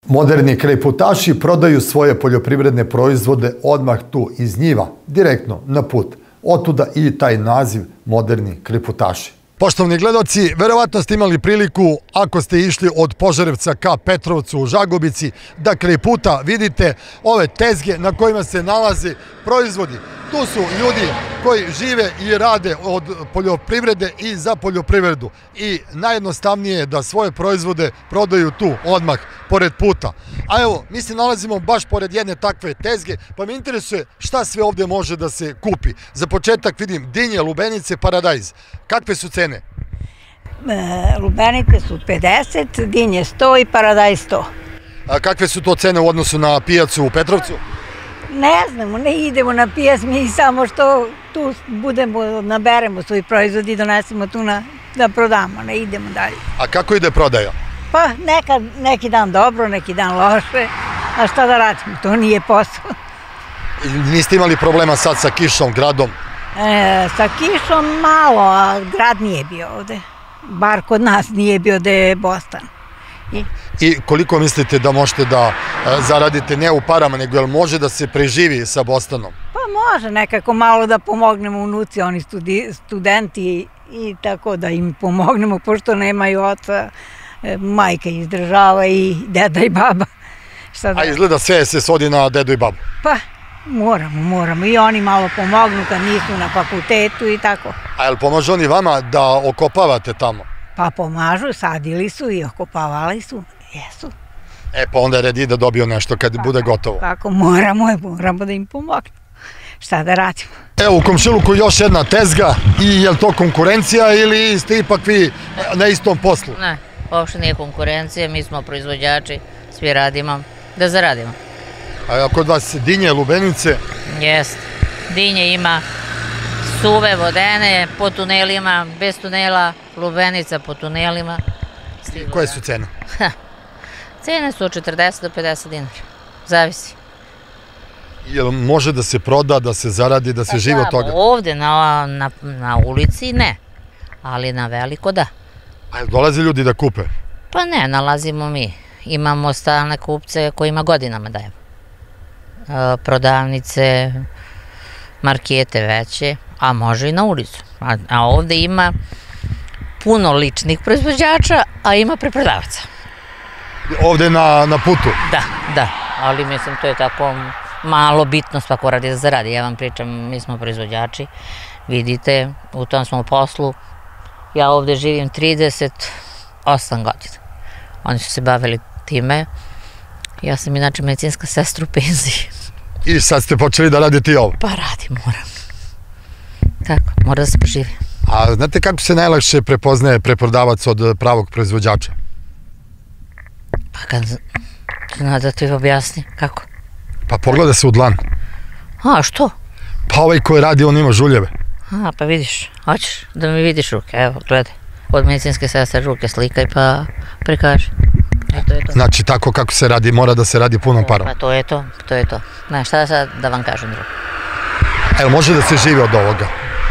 Moderni kreputaši prodaju svoje poljoprivredne proizvode odmah tu iz njiva, direktno na put. Otuda i taj naziv moderni kreputaši. Poštovni gledaoci, verovatno ste imali priliku, ako ste išli od Požarevca ka Petrovcu u Žagubici, da kraj puta vidite ove tezge na kojima se nalaze proizvodi. Tu su ljudi koji žive i rade od poljoprivrede i za poljoprivredu. I najjednostavnije je da svoje proizvode prodaju tu, odmah, pored puta. A evo, mi se nalazimo baš pored jedne takve tezge, pa me interesuje šta sve ovdje može da se kupi. Za početak vidim dinje, lubenice, paradajz. Kakve su cene? Lubenice su 50, dinje 100 i paradajz 100. A kakve su to cene u odnosu na pijacu u Petrovcu? Ne znamo, ne idemo na pijac, mi samo što tu budemo, naberemo svoj proizvod i donesemo tu da prodamo, ne idemo dalje. A kako ide prodaja? Pa neki dan dobro, neki dan loše, a šta da radimo, to nije posao. Niste imali problema sad sa kišom, gradom? Sa kišom malo, a grad nije bio ovde. Bar kod nas nije bio da je Bostan. I koliko mislite da možete da zaradite ne u parama, nego jel može da se preživi sa Bostanom? Pa može nekako malo da pomognemo unuci, oni studenti i tako da im pomognemo, pošto nemaju oca, majka izdržava i deda i baba. A izgleda sve se svodi na dedu i babu? Pa moramo i oni malo pomognu kad nisu na fakultetu i tako. A jel pomažu oni vama da okopavate tamo? Pa pomažu, sadili su i okopavali su, jesu. Pa onda je red i da dobiju nešto kad bude gotovo. Kako moramo da im pomognemo. Šta da radimo? Evo u komšiluku još jedna tezga i je li to konkurencija ili ste ipak vi na istom poslu? Ne, uopšte nije konkurencija, mi smo proizvođači, svi radimo da zaradimo. A kod vas dinje, lubenice? Jest, dinje ima suve, vodene, po tunelima, bez tunela, lubenica po tunelima. Koje su cene? Cene su od 40 do 50 dinara, zavisi. Jel može da se proda, da se zaradi, da se živi od toga? Ovde na ulici ne, ali na veliko da. A jel dolaze ljudi da kupe? Pa ne, nalazimo mi. Imamo stalne kupce kojima godinama dajemo. Prodavnice, markete veće, a može i na ulicu. A ovde ima puno ličnih proizvođača, a ima preprodavaca. Ovde na putu? Da, ali mislim to je tako malo bitno, svako radi da zaradi. Ja vam pričam, mi smo proizvođači, vidite, u tom smo poslu. Ja ovde živim 38 godina. Oni su se bavili time. Ja sam inače medicinska sestra u penziji. I sad ste počeli da radite i ovo? Pa radim, moram. Tako, mora da se preživi. A znate kako se najlakše prepoznaje preprodavac od pravog proizvođača? Pa kad zna da ti objasni, kako? Pa pogleda se u dlan. A, što? Pa ovaj koji radi, on ima žuljeve. A, pa vidiš, hoćeš da mi vidiš ruke, evo, gledaj. Od medicinske sestre ruke slikaj pa prikaži. Znači, tako kako se radi, mora da se radi punom parom. Pa to je to. Znaš, šta sad da vam kažem drugo? Evo, može da se živi od ovoga?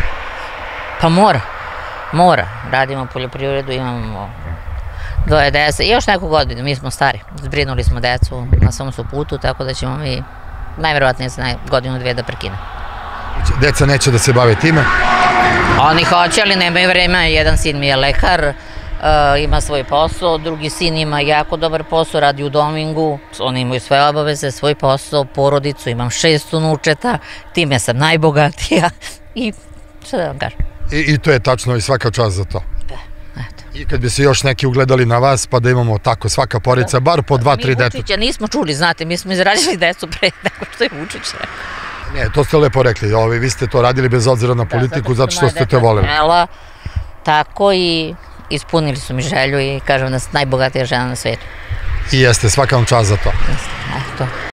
Pa mora. Radimo poljoprivredu, imamo 2 dece i još neku godinu, mi smo stari. Zbrinuli smo decu, na svom su putu, tako da ćemo mi najverovatnije za godinu 2 da prekine. Deca neće da se bave time? Oni hoće, ali nemaju vreme. Jedan sin mi je lekar, ima svoj posao, drugi sin ima jako dobar posao, radi u domingu, oni imaju sve obaveze, svoj posao, porodicu, imam 6 unučeta, time sam najbogatija i šta da vam kažem. I to je tačno i svaka čast za to. I kad bi se još neki ugledali na vas, pa da imamo tako svaka porodica, bar po 2-3 deta. Mi Vučića nismo čuli, znate, mi smo izrađali decu pre nego što je Vučić rekao. Ne, to ste lepo rekli, vi ste to radili bez obzira na politiku, zato što ste te voleli. Tako i ispunili su mi želju i kažem da sam najbogatija žena na svijetu. I jeste, svaka vam čast za to. Jeste, eto.